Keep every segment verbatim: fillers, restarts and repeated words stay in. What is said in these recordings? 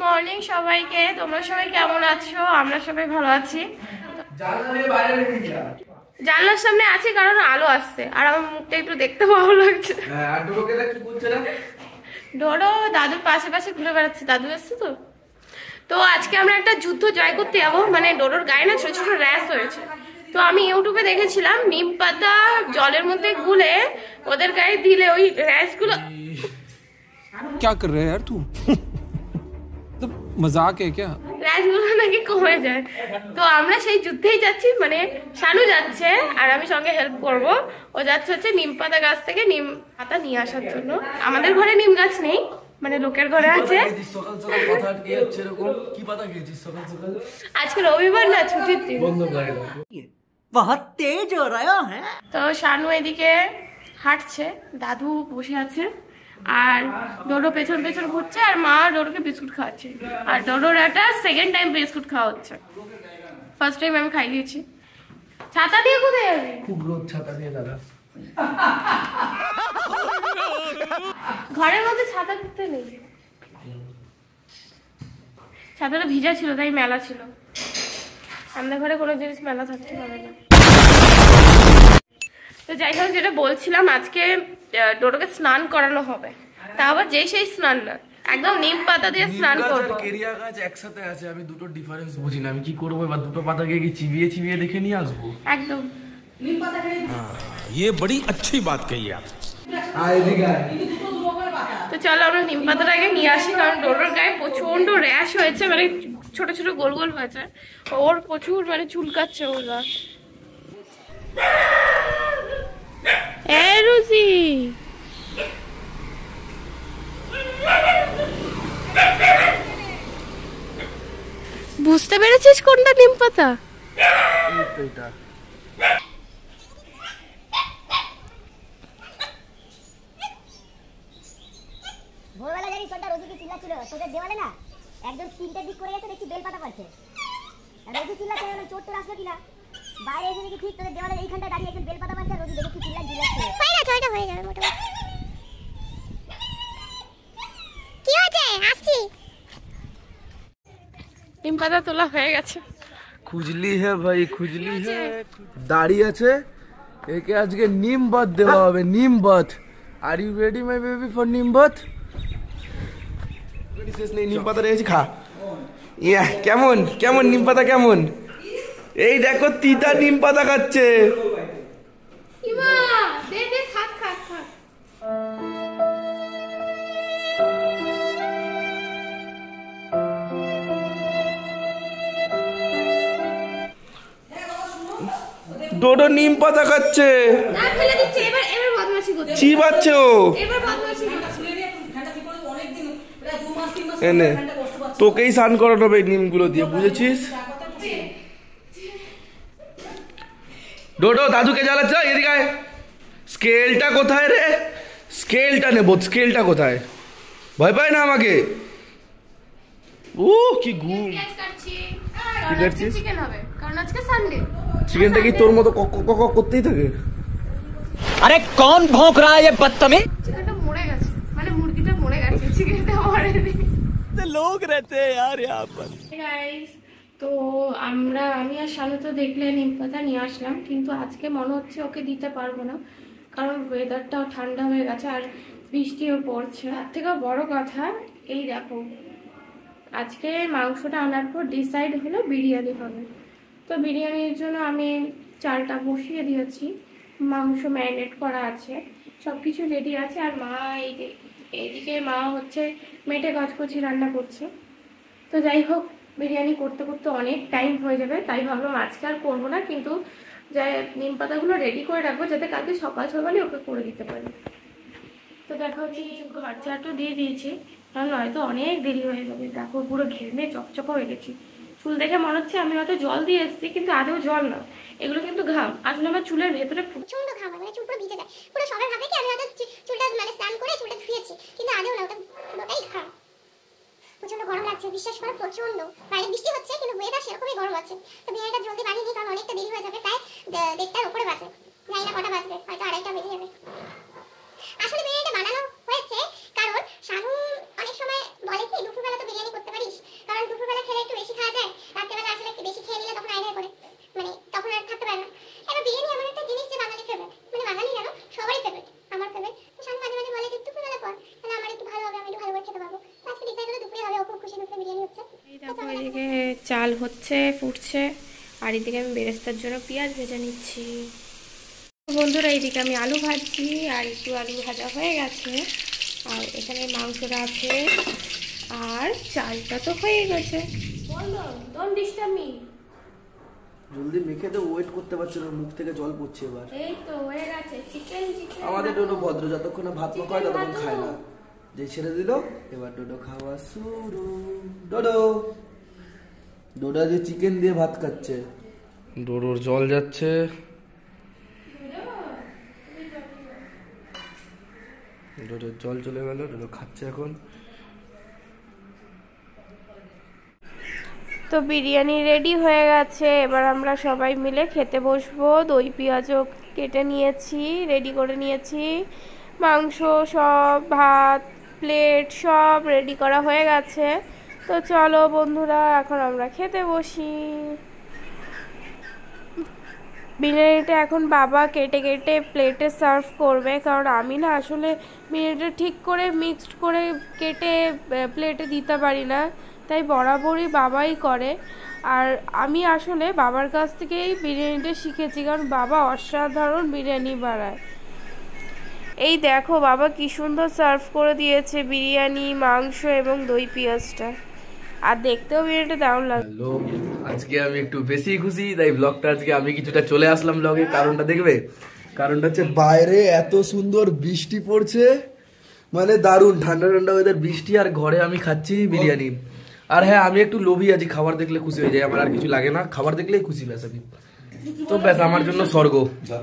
Morning সবাইকে। তোমরা সবাই কেমন আছো? আমরা সবাই ভালো আছি। জানলার সামনে আছি কারণ আলো আসছে আর আমার মুখটা একটু দেখতে ভালো লাগছে। ডোডো দাদুর পাশে পাশে ঘুরে বেড়াচ্ছে, দাদু এসছে তো। তো আজকে আমরা একটা যুদ্ধ জয় করতে যাবো, মানে ডোডোর গায়ে না ছোট ছোট র্যাশ হয়েছে। তো আমি ইউটিউবে দেখেছিলাম নিম পাতা জলের মধ্যে গুলে ওদের গায়ে দিলে ওই র্যাশ গুলো। क्या कर रहे हैं यार तू? तो मजाक है क्या? র্যাশগুলো নাকি কমে যায়। তো আমরা সেই যুদ্ধেই যাচ্ছি, মানে শানু যাচ্ছে আর আমি সঙ্গে হেল্প করব। ও যাচ্ছে হচ্ছে নিম পাতা গাছ থেকে নিম পাতা নিয়ে আসার জন্য। আমাদের ঘরে নিম গাছ নেই, মানে লোকের ঘরে আছে। সকাল সকাল কথা আটকে যাচ্ছে এরকম। কি পাতা খেয়েছিস সকাল সকাল? আজকে রবিবার না, ছুটির দিন। বন্ধ করে দাও। बहुत तेज हो रहा है। তো শানু এদিকে হাঁটছে, দাদু বসে আছে আর ডোডো পেছন পেছন ঘুরছে আর মা ডোডোকে বিস্কুট খাওয়াচ্ছে। আর ডোডোর একটা সেকেন্ড টাইম বিস্কুট খাওয়া হচ্ছে, ফার্স্ট টাইম আমি খাই দিয়েছি। ছাতা দিয়ে কোথায় যাবি? খুব রোদ, ছাতা দিয়ে দাদা। ঘরের মধ্যে ছাতা দিতে নেই, ছাতাটা ভিজা ছিল তাই মেলা ছিল। আমাদের ঘরে কোনো জিনিস মেলা থাকতে পারে না। তো যাই হোক, যেটা বলছিলাম, আজকে ডোডোকে স্নান করানো হবে। তা আবার যেই সেই স্নান না, একদম নিম পাতা দিয়ে স্নান করবো। কেরিয়া গাছ একসাথে আছে, আমি দুটো ডিফারেন্স বুঝি না। আমি কি করবো এবার? দুটো পাতাকে কি চিবিয়ে চিবিয়ে দেখে নিয়ে আসবো? একদম ये बड़ी अच्छी बात कही आप। তো চলো আমরা নিম পাতাটা আগে নিয়ে আসি, কারণ ডোডোর গায়ে প্রচন্ড র্যাশ হয়েছে, মানে ছোট ছোট গোল গোল হয়েছে। ওর প্রচুর মানে চুলকাচ্ছে ওর গা। এ রুজি, বুঝতে পেরেছিস কোনটা নিম পাতা? ভোরবেলা জানি সন্ধ্যা রোজিকে চিল্লাচ্ছিল তোদের দেওয়ালে না একজন তিনটে দিক করে গেছে, দেখছি বেলপাতা পাচ্ছে। রোজি চিল্লাচ্ছে চোর তোর আসলো কিনা, বাইরে এসে দেখি ঠিক তোদের দেওয়ালের এইখানটা দাঁড়িয়ে একজন বেলপাতা পাচ্ছে। রোজি দেখে কি চিল্লা চিল্লাচ্ছে। হয়ে গেছে, ওইটা হয়ে যাবে মোটামুটি। কি হয়েছে? আসছি। নিম পাতা তোলা হয়ে গেছে। খুজলি হ্যাঁ ভাই, খুজলি হ্যাঁ। দাঁড়িয়ে আছে, একে আজকে নিম বাত দেওয়া হবে। নিম বাত। Are you ready my baby for নিম বাত? শেষ নেই, নিম পাতা রেখেছি, খা। ইয়া কেমন কেমন নিম পাতা কেমন? এই দেখো তিতা নিম পাতা খাচ্ছে। ইমা দে দে, খা খা খা। ডোডো নিম পাতা খাচ্ছে। না ফেলে দিচ্ছে, এবার এবার বদমাশি করছে। চিবাচ্ছে ও। এবার বদমাশি করছে। এনে তোকেই স্নান করানো হবে নিমগুলো দিয়ে, বুঝেছিস? ডোডো দাদুকে জ্বালাচ্ছে। এদিকে আয়। স্কেলটা কোথায় রে? স্কেলটা নেবো, স্কেলটা কোথায়? ভয় পায় না আমাকে? ও কি ঘুম। পেঁয়াজ কাটছি। কি কাটছিস? চিকেন হবে কারণ আজকে সানডে। চিকেনটা কি তোর মতো কক কক কক করতেই থাকে? अरे कौन भौंक रहा है ये बदतमीज? চিকেনটা মরে গেছে, মানে মুরগিটা মরে গেছে, চিকেনটা মরেনি। लोग रहते हैं यार यहाँ पर। গাইস, তো আমরা আমি আর শানু তো দেখলে নিম পাতা নিয়ে আসলাম, কিন্তু আজকে মনে হচ্ছে ওকে দিতে পারবো না, কারণ ওয়েদারটাও ঠান্ডা হয়ে গেছে আর বৃষ্টিও পড়ছে। তার থেকেও বড় কথা, এই দেখো আজকে মাংসটা আনার পর ডিসাইড হলো বিরিয়ানি হবে। তো বিরিয়ানির জন্য আমি চালটা বসিয়ে দিয়েছি, মাংস ম্যারিনেট করা আছে, সব কিছু রেডি আছে। আর মা এই এইদিকে মা হচ্ছে মেটে কচকচি রান্না করছে। তো যাই হোক, বিরিয়ানি করতে করতে অনেক টাইম হয়ে যাবে, তাই ভাবলাম আজকে আর করবো না, কিন্তু যাই নিম পাতাগুলো রেডি করে রাখবো যাতে কালকে সকাল সকালে ওকে করে দিতে পারি। তো দেখা হচ্ছে কিছু ঘর ঝাড়ও দিয়ে দিয়েছি, কারণ নয়তো অনেক দেরি হয়ে যাবে। দেখো পুরো ঘেমে চকচকা হয়ে গেছি। চুল দেখে মনে হচ্ছে আমি হয়তো জল দিয়ে এসেছি, কিন্তু আদেও জল না, এগুলো কিন্তু ঘাম। আসলে আমার চুলের ভেতরে প্রচন্ড ঘাম হয়, মানে চুল পুরো ভিজে যায়। পুরো সবাই ভাবে কি আমি হয়তো চুলটা মানে স্নান করে চুলটা ধুয়েছি, কিন্তু আদেও না, ওটা পুরোটাই ঘাম। প্রচন্ড গরম লাগছে, বিশ্বাস করো প্রচন্ড। বাইরে বৃষ্টি হচ্ছে কিন্তু ওয়েদার সেরকমই গরম আছে। তো বিরিয়ানিটা জলদি বানিয়ে নিই, কারণ অনেকটা দেরি হয়ে যাবে, প্রায় দেড়টার উপরে বাজে। জানি না কটা বাজবে, হয়তো আড়াইটা বেজে যাবে। আসলে বিরিয়ানিটা বানানো হয়েছে কারণ শানু অনেক সময় বলে কি দুপুরবেলা তো বিরিয়ানি করতে পারিস, দেখো এদিকে চাল হচ্ছে, ফুটছে, আর এদিকে আমি বেরেস্তার জন্য পেঁয়াজ ভেজে নিচ্ছি। বন্ধুরা এইদিকে আমি আলু ভাজছি, আর একটু আলু ভাজা হয়ে গেছে, আর এখানে মাংসটা আছে, আর চালটা তো হয়ে গেছে। বলো, ডোন্ট ডিস্টার্ব মি। জলদি মেখে দে, ওয়েট করতে পারছি না, মুখ থেকে জল পড়ছে এবার। এই তো হয়ে গেছে চিকেন। চিকেন আমাদের ডোডো ভদ্র, যতক্ষণ না ভাত মাখা হয় ততক্ষণ খায় না। যে ছেড়ে দিল, এবার ডোডো খাওয়া শুরু। ডোডো ডোডো যে চিকেন দিয়ে ভাত খাচ্ছে, ডোডোর জল যাচ্ছে। ডোডোর জল চলে গেল, ডোডো খাচ্ছে এখন। তো বিরিয়ানি রেডি হয়ে গেছে, এবার আমরা সবাই মিলে খেতে বসবো। দই পেঁয়াজও কেটে নিয়েছি, রেডি করে নিয়েছি, মাংস সব, ভাত, প্লেট সব রেডি করা হয়ে গেছে। তো চলো বন্ধুরা, এখন আমরা খেতে বসি। বিরিয়ানিটা এখন বাবা কেটে কেটে প্লেটে সার্ভ করবে, কারণ আমি না আসলে বিরিয়ানিটা ঠিক করে মিক্সড করে কেটে প্লেটে দিতে পারি না, তাই বরাবরই বাবাই করে। আর আমি আসলে বাবার কাছ থেকেই বিরিয়ানিটা শিখেছি, কারণ বাবা অসাধারণ বিরিয়ানি বানায়। এই দেখো বাবা কি সুন্দর সার্ভ করে দিয়েছে বিরিয়ানি, মাংস এবং দই পেঁয়াজটা, আর দেখতেও বিরিয়ানিটা দারুণ লাগে। হ্যালো, আজকে আমি একটু বেশি খুশি, তাই ব্লগটা আজকে আমি কিছুটা চলে আসলাম ব্লগে। কারণটা দেখবে, কারণটা হচ্ছে বাইরে এত সুন্দর বৃষ্টি পড়ছে, মানে দারুণ ঠান্ডা ঠান্ডা ওয়েদার, বৃষ্টি, আর ঘরে আমি খাচ্ছি বিরিয়ানি। আর হ্যাঁ, আমি একটু লোভী আছি, খাবার দেখলে খুশি হয়ে যায়, আমার আর কিছু লাগে না, খাবার দেখলেই খুশি ব্যাস আমি। তো ব্যাস আমার জন্য স্বর্গ।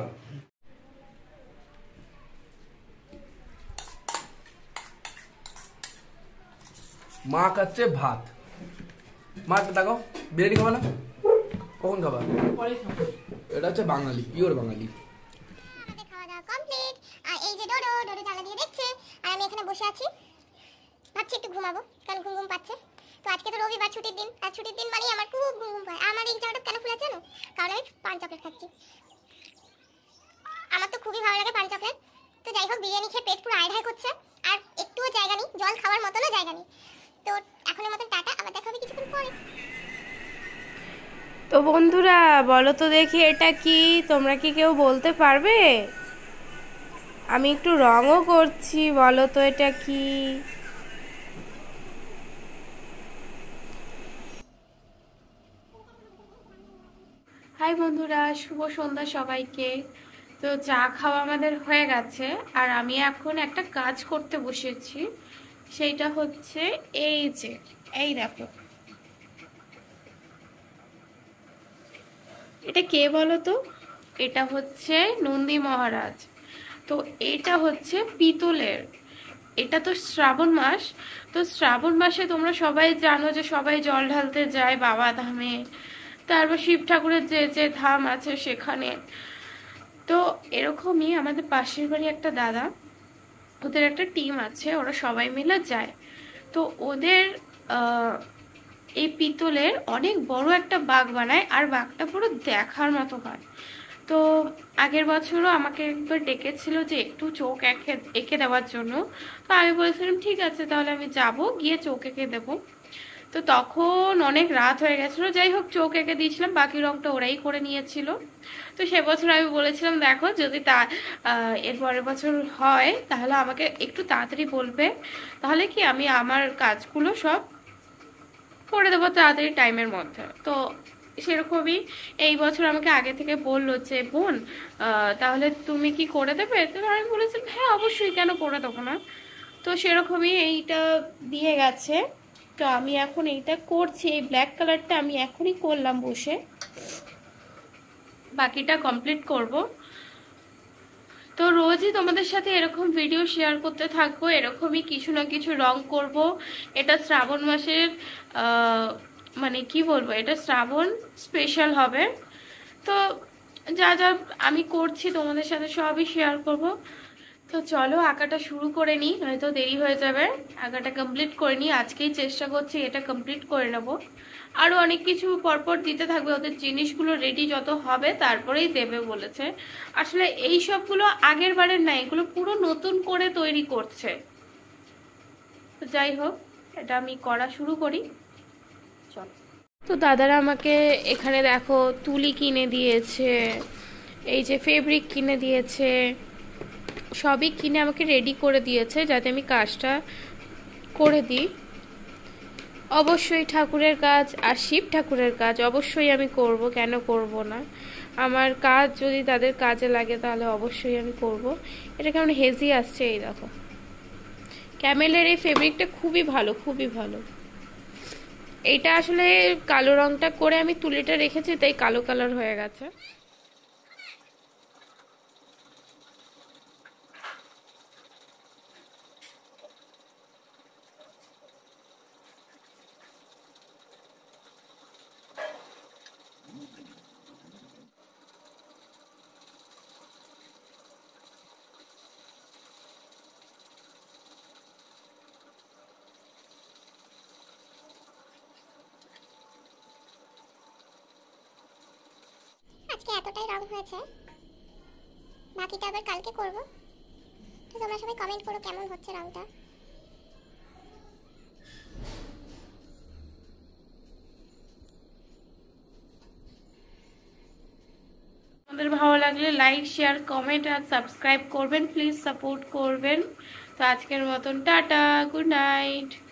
মা খাচ্ছে ভাত। মা দেখো, বিরিয়ানি খাবা না? কখন খাবা? এটা হচ্ছে বাঙালি, পিওর বাঙালি। আমাদের খাওয়া দাওয়া কমপ্লিট, আর এই যে ডোডো ডোডো জানলা দিয়ে দেখছে, আর আমি এখানে বসে আছি, ভাবছি একটু ঘুমাবো, কারণ ঘুম ঘুম পাচ্ছে। তো আজকে তো রবিবার, ছুটির দিন, আর ছুটির দিন মানে আমার খুব ঘুম ঘুম পায়। আমার এই জায়গাটা কেন ফুলে জানো? কারণ আমি পান চকলেট খাচ্ছি। আমার তো খুবই ভালো লাগে পান চকলেট। তো যাই হোক, বিরিয়ানি খেয়ে পেট পুরো আড়াই করছে, আর একটুও জায়গা নেই, জল খাওয়ার মতনও জায়গা নেই। তো এখনের মতন টাটা, আবার দেখা হবে কিছুক্ষণ পরে। তো বন্ধুরা বলো তো দেখি এটা কি, তোমরা কি কেউ বলতে পারবে? আমি একটু রঙও করছি, বলো তো এটা কি? হাই বন্ধুরা, শুভ সন্ধ্যা সবাইকে। তো চা খাওয়া আমাদের হয়ে গেছে, আর আমি এখন একটা কাজ করতে বসেছি, সেইটা হচ্ছে এই যে, এই দেখো, এটা কে বলো তো? এটা হচ্ছে নন্দী মহারাজ। তো এটা হচ্ছে পিতলের। এটা তো শ্রাবণ মাস, তো শ্রাবণ মাসে তোমরা সবাই জানো যে সবাই জল ঢালতে যায় বাবা ধামে, তারপর শিব ঠাকুরের যে যে ধাম আছে সেখানে। তো এরকমই আমাদের পাশের বাড়ি একটা দাদা, ওদের একটা টিম আছে, ওরা সবাই মিলে যায়। তো ওদের আহ এই পিতলের অনেক বড় একটা বাঘ বানায়, আর বাঘটা পুরো দেখার মতো হয়। তো আগের বছরও আমাকে একবার ডেকেছিল যে একটু চোখ এঁকে এঁকে দেওয়ার জন্য। তো আমি বলেছিলাম ঠিক আছে, তাহলে আমি যাব, গিয়ে চোখ এঁকে দেবো। তো তখন অনেক রাত হয়ে গেছিলো, যাই হোক চোখ এঁকে দিয়েছিলাম, বাকি রংটা ওরাই করে নিয়েছিল। তো সে বছর আমি বলেছিলাম দেখো যদি তা এর পরের বছর হয় তাহলে আমাকে একটু তাড়াতাড়ি বলবে, তাহলে কি আমি আমার কাজগুলো সব করে দেবো তাড়াতাড়ি টাইমের মধ্যে। তো সেরকমই এই বছর আমাকে আগে থেকে বললো যে বোন তাহলে তুমি কি করে দেবে? তো আমি বলেছিলাম হ্যাঁ অবশ্যই, কেন করে দেবো না। তো সেরকমই এইটা দিয়ে গেছে। তো আমি এখন এইটা করছি, এই ব্ল্যাক কালারটা আমি এখনই করলাম বসে, বাকিটা কমপ্লিট করব। তো রোজই তোমাদের সাথে এরকম ভিডিও শেয়ার করতে থাকবো, এরকমই কিছু না কিছু রং করব। এটা শ্রাবণ মাসের মানে কি বলবো, এটা শ্রাবণ স্পেশাল হবে। তো যা যা আমি করছি তোমাদের সাথে সবই শেয়ার করব। তো চলো আঁকাটা শুরু করে নিই, হয়তো দেরি হয়ে যাবে। আঁকাটা কমপ্লিট করে নিই, আজকেই চেষ্টা করছি এটা কমপ্লিট করে নেব। আরও অনেক কিছু পরপর দিতে থাকবে, ওদের জিনিসগুলো রেডি যত হবে তারপরেই দেবে বলেছে। আসলে এই সবগুলো আগের বারের না, এগুলো পুরো নতুন করে তৈরি করছে। তো যাই হোক, এটা আমি করা শুরু করি, চল। তো দাদারা আমাকে এখানে দেখো তুলি কিনে দিয়েছে, এই যে ফেব্রিক কিনে দিয়েছে, সবই কিনে আমাকে রেডি করে দিয়েছে যাতে আমি কাজটা করে দিই। অবশ্যই ঠাকুরের কাজ আর শিব ঠাকুরের কাজ অবশ্যই আমি করব, কেন করব না। আমার কাজ যদি তাদের কাজে লাগে তাহলে অবশ্যই আমি করব। এটা কেমন হেজি আসছে, এই দেখো ক্যামেলের এই ফেব্রিকটা খুবই ভালো, খুবই ভালো। এইটা আসলে কালো রংটা করে আমি তুলিটা রেখেছি, তাই কালো কালার হয়ে গেছে। আজকে এতটাই রং হয়েছে, বাকিটা আবার কালকে করব। তো তোমরা সবাই কমেন্ট করো কেমন হচ্ছে রংটা। আমাদের ভালো লাগলে লাইক, শেয়ার, কমেন্ট আর সাবস্ক্রাইব করবেন, প্লিজ সাপোর্ট করবেন। তো আজকের মতন টাটা, গুড নাইট।